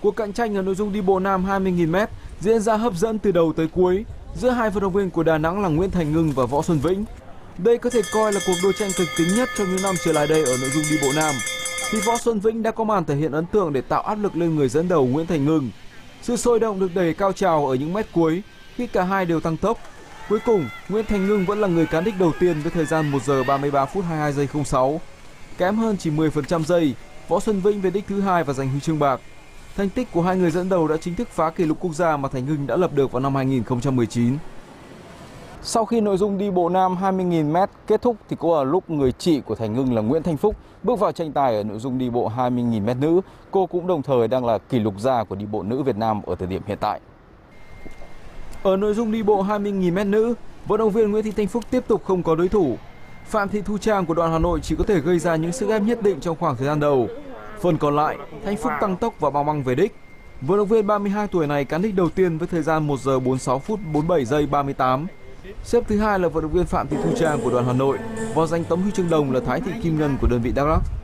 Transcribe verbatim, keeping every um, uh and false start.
Cuộc cạnh tranh ở nội dung đi bộ nam hai mươi nghìn mét diễn ra hấp dẫn từ đầu tới cuối giữa hai vận động viên của Đà Nẵng là Nguyễn Thành Ngưng và Võ Xuân Vĩnh. Đây có thể coi là cuộc đua tranh kịch tính nhất trong những năm trở lại đây ở nội dung đi bộ nam. Thì Võ Xuân Vĩnh đã có màn thể hiện ấn tượng để tạo áp lực lên người dẫn đầu Nguyễn Thành Ngưng. Sự sôi động được đẩy cao trào ở những mét cuối khi cả hai đều tăng tốc. Cuối cùng, Nguyễn Thành Ngưng vẫn là người cán đích đầu tiên với thời gian một giờ ba mươi ba phút hai mươi hai giây không sáu. Kém hơn chỉ mười phần trăm giây, Võ Xuân Vĩnh về đích thứ hai và giành huy chương bạc. Thành tích của hai người dẫn đầu đã chính thức phá kỷ lục quốc gia mà Thành Ngưng đã lập được vào năm hai nghìn không trăm mười chín. Sau khi nội dung đi bộ nam hai mươi nghìn mét kết thúc thì cũng là lúc người chị của Thành Ngưng là Nguyễn Thanh Phúc bước vào tranh tài ở nội dung đi bộ hai mươi nghìn mét nữ. Cô cũng đồng thời đang là kỷ lục gia của đi bộ nữ Việt Nam ở thời điểm hiện tại. Ở nội dung đi bộ hai mươi nghìn mét nữ, vận động viên Nguyễn Thị Thanh Phúc tiếp tục không có đối thủ. Phạm Thị Thu Trang của đoàn Hà Nội chỉ có thể gây ra những sức ép nhất định trong khoảng thời gian đầu. Phần còn lại, Thanh Phúc tăng tốc và băng băng về đích. Vận động viên ba mươi hai tuổi này cán đích đầu tiên với thời gian một giờ bốn mươi sáu phút bốn mươi bảy giây ba mươi tám. Xếp thứ hai là vận động viên Phạm Thị Thu Trang của đoàn Hà Nội và giành tấm huy chương đồng là Thái Thị Kim Ngân của đơn vị Đắk Lắk.